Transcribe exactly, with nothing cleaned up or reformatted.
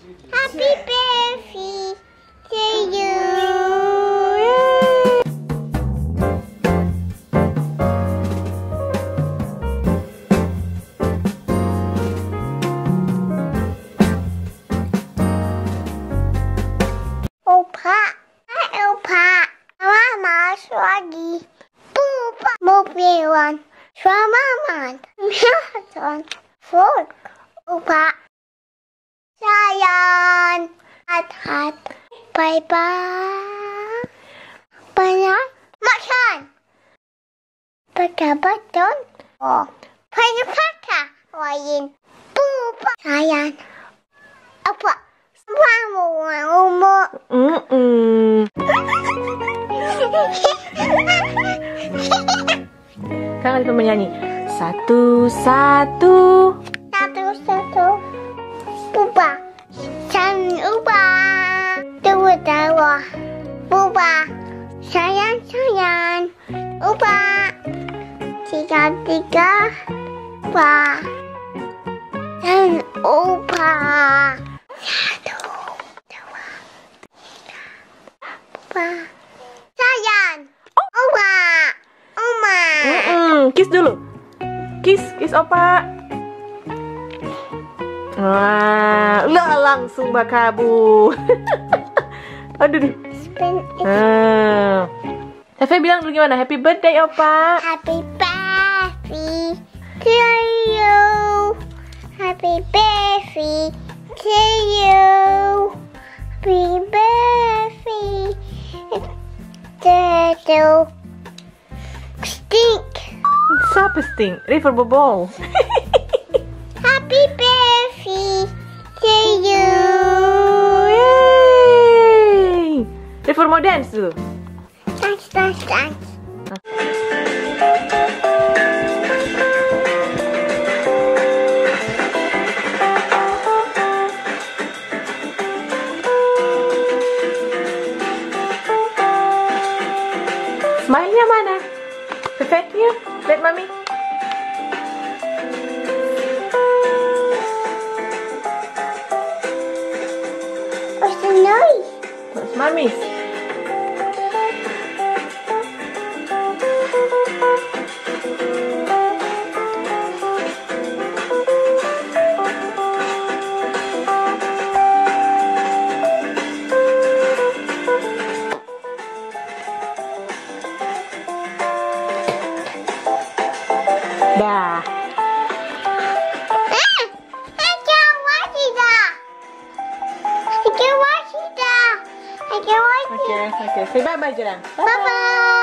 Happy birthday to you. Opa, hai Opa. Mama masuk lagi. Pupa mobilan. Selamat menonton Opa. Sayang, hat-hat, bye-bye. Banyak makan. Betul-betul. Oh, banyak-banyak lain. Pupa. Sayang. Apa? Kamu umur. Mm-mm. Kakak Adik menyanyi. Satu-satu. Satu-satu. Pupa. Sayang Pupa. Tunggu tawa. Pupa. Sayang sayang. Pupa. Tiga tiga. Pupa. Sayang Pupa. Satu. Dua. Tiga. Pupa. Sayang. Pupa. Oma. Mm-mm. Kiss dulu. Kiss, kiss Opa. Wah, lah langsung bakabu. Aduh nih. Ah. Hefe bilang dulu gimana? Happy birthday Opa. Happy birthday to you. Happy birthday to you. Happy birthday to you. Stink. Siapa stink? River Bobol. Happy birthday to you. Yay! River mau dance dulu. Dance, dance, dance. Smile-nya mana? Perfect ya? Lihat Mami. What's the noise? What's Mommy's? Dah. Ah! I can't watch it. I can't watch it. I can't watch it. Oke, oke. Say bye-bye Jalan. Bye-bye.